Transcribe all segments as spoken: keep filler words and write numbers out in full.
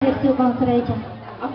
Sue Bong Srey cha. I'm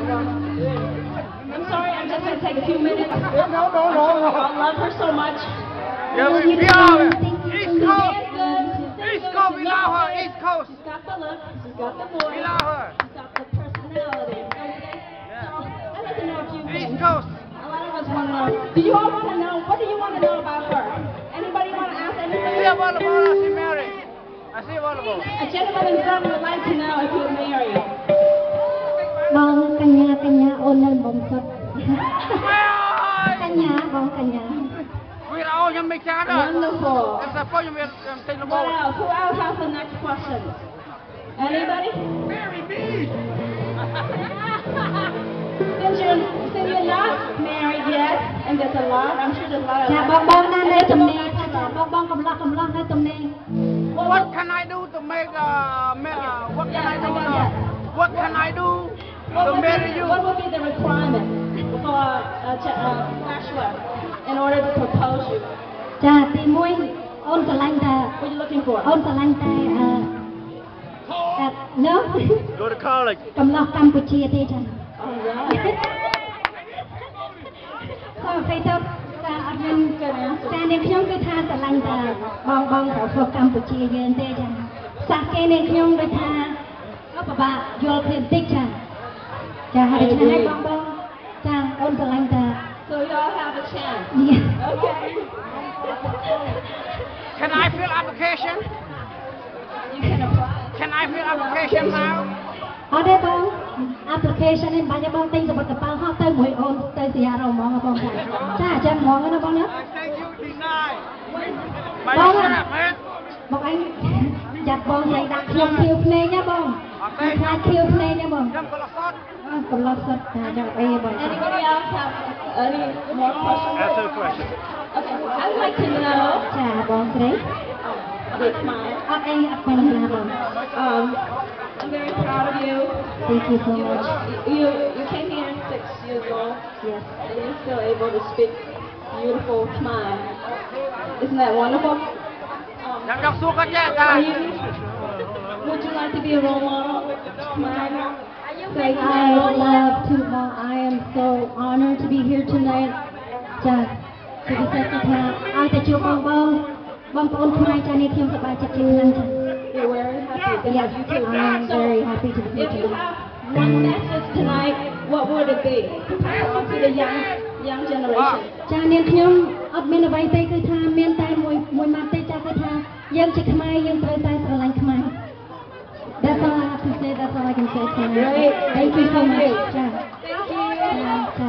sorry, I'm just going to take a few minutes. No, no, no, no. I love her so much. Yeah, we You be know, out thank you East so Coast. much. East Coast, we love her. East Coast. She's got the look, she's got the voice, We love her. she's got the personality. Yeah. So, I'd like to know a few East things. Coast. A lot of us want to know. Do you all want to know? What do you want to know about her? Anybody want to ask I anything? see available. I see married. I see available. A gentleman in front would like to know if you're married. Bong kanya kanya owner bong sot. Kanya bong kanya. We all you make that up. Wonderful. If the phone you make take the What ball. else? Who else has the next question? Anybody? Marry me. Since you're, since you're not married yet, and there's a lot, I'm sure there's a lot of... ចាបងបងណានៅទំនេរថាចាបងបងកំឡោះកំឡោះនៅទំនេរ What can I do to make uh, ma- uh what can I do now? What can I do What to would, marry be, you? what would be the requirement for a, a, a bachelor in order to propose you? ចាទីមួយអូនស្រឡាញ់តែ What are you looking for? អូនស្រឡាញ់តែអឺតែ no Go to college. កំឡោះកម្ពុជាទេចា Oh, yeah. សូមពេលទៅតែអត់មានតែនាងខ្ញុំគឺថាស្រឡាញ់តែបងបងទៅស្រុកកម្ពុជាយើងទេចាសាសគេនាងខ្ញុំដូចថាក៏ពិបាកយល់គ្នាបន្តិចចាចាហើយដូច្នេះបងបងចាអូនស្រឡាញ់តែ So y'all have a chance. Yeah. Okay. Can I fill application? You can apply. Can I fill application now? អត់ទេបង application នេះបាច់បងទិញសម្បត្តិកប៉ាល់ហោះទៅមួយអូនទៅសយារហ្មងបងចាចាអញ្ចឹងហ្មងណាបងណា Thank you, deny. បង Man. បងអញចាត់បងស្រីដាក់ខ្ញុំខៀវភ្នែកណាបងខ្លាចខៀវភ្នែកណាបង Jump on the phone. កំឡោះសុទ្ធចាចាំអីបង Anybody else have any more questions? Answer the question. Okay. I'd like to know. ចាបងស្រី Big smile. អត់អីអត់បញ្ហាបង Um, I'm very proud of you. Thank you so You, much you, you came here six years old, yes and you're still able to speak beautiful Khmer. Isn't that wonderful? Um, Jump, jump, suck it, yeah, are guys. you, would you like to be a role model? Khmer? Say I love to well, I am so honored to be here tonight ចាគឺពិសេសគឺថាឲ្យតែជួបបងបងបងប្អូនខ្មែរចានេះខ្ញុំសប្បាយចិត្តជាខ្លាំងចា You're very happy to Yes, have you too. I am So, very happy to be here if you tonight. have one message tonight, what would it be? To the young, young generation. ចានាងខ្ញុំអត់មានអ្វីទេគឺថាមានតែមួយមួយម៉ាត់ទេចាគឺថាយើងជាខ្មែរយើងត្រូវតែស្រឡាញ់ខ្មែរ That's all I have to say. That's all I can say tonight. Great. Thank you so much. ចា Thank you. ចា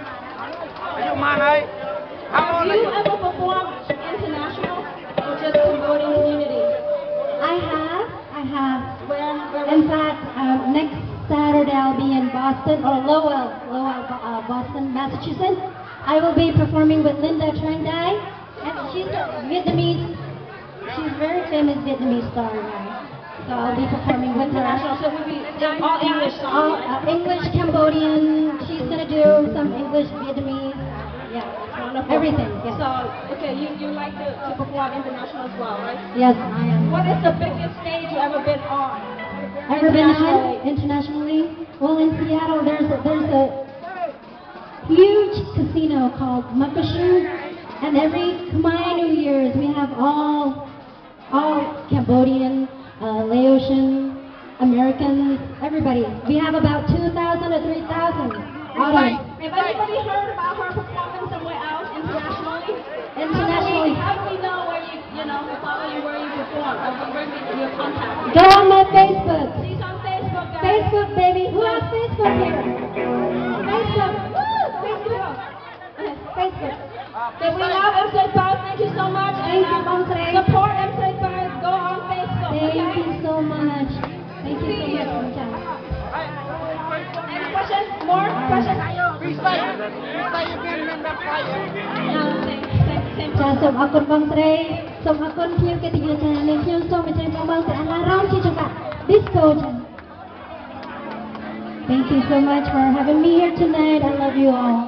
Are you man, hey? How old Have are you you? ever performed international or just Cambodian community? I have I have Where? where in fact um, next Saturday I'll be in Boston or Lowell Lowell uh, Boston Massachusetts. I will be performing with Linda Trang Dai and she's a Vietnamese she's a very famous Vietnamese star now. So I'll be performing with her. international, so we'll be all English songs. All right? uh, English, Cambodian. She's gonna do some English, Vietnamese. Yeah, Wonderful. everything. Yes. So, okay, you, you like to, to perform international as well, right? Yes, I am. What is the biggest stage you ever been on? Ever been on Internationally? internationally? Well, in Seattle, there's a, there's a huge casino called Makashu, and every Khmer New Year's we have all all Cambodian, uh, Laotian, Americans, everybody. We have about two thousand or three thousand audience. Have anybody heard about her performing somewhere else internationally? Internationally. How do we know where you, you know, follow you where you perform? Or where we your contact? Go on my Facebook. She's on Facebook, guys. Facebook, baby. Who has Facebook here? Facebook. Woo! Facebook. Okay, Facebook. So we love Im Srey Pov. Thank you so much. Thank And, you, um, Im Srey. Support Im Srey Pov. Go on Facebook. Thank okay? you so much. Thank you so much, Machang. Any questions? More questions? We say, we say you been in that fire. No, same, same, same. ចាសូមអរគុណបងស្រីសូមអរគុណភ្ញៀវកិត្តិយសចានេះខ្ញុំសូមអញ្ជើញបងបងទៅអារម្មណ៍ជាចង្វាក់ disco ចា Thank you so much for having me here tonight. I love you all.